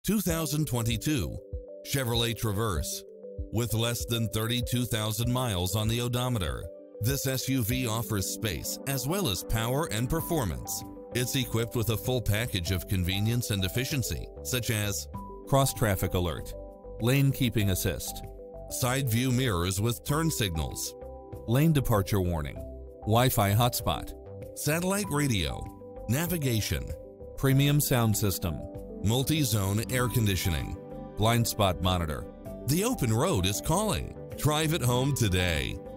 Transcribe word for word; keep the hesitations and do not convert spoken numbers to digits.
two thousand twenty-two Chevrolet Traverse. With less than thirty-two thousand miles on the odometer, this S U V offers space as well as power and performance. It's equipped with a full package of convenience and efficiency, such as cross-traffic alert, lane keeping assist, side view mirrors with turn signals, lane departure warning, Wi-Fi hotspot, satellite radio, navigation, premium sound system, multi-zone air conditioning, blind spot monitor. The open road is calling. Drive it home today.